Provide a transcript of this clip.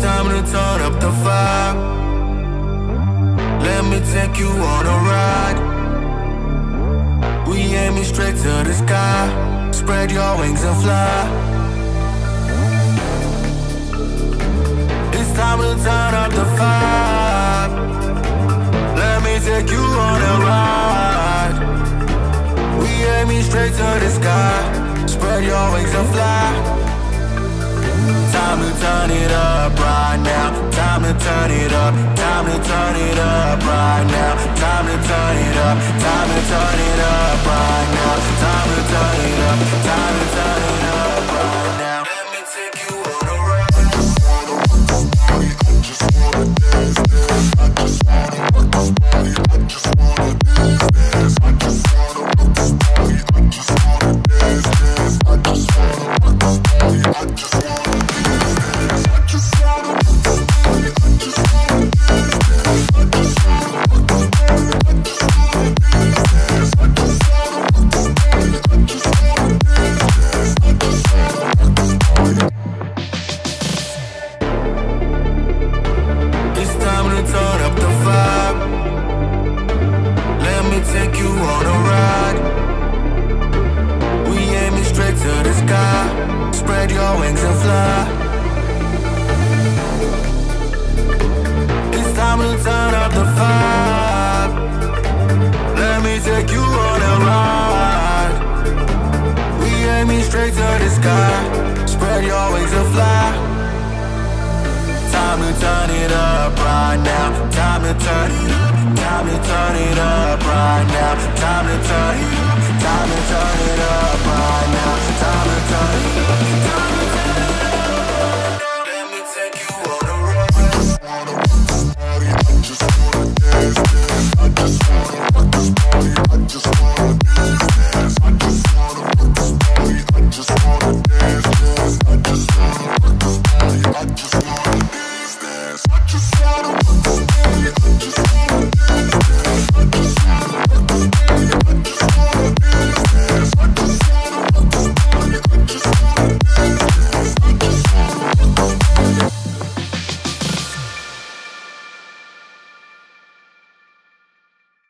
time to turn up the vibe. Let me take you on a ride. We aiming straight to the sky. Spread your wings and fly. It's time to turn up the vibe. Let me take you on a ride. We aiming straight to the sky. Spread your wings and fly. Time to turn it up right now. Time to turn it up. Time to turn it up right now. Time to turn it up. Time to turn it up right now. Time to turn it up. Time to turn it up right now. Let me take you on a ride. I just wanna rock this party. I just wanna dance, dance. I just wanna rock this party. I just wanna dance, dance. I just wanna rock this party. I just wanna dance, dance. I just wanna rock this party. I just wanna Time to turn it up right now. Time to turn it up right now. Time to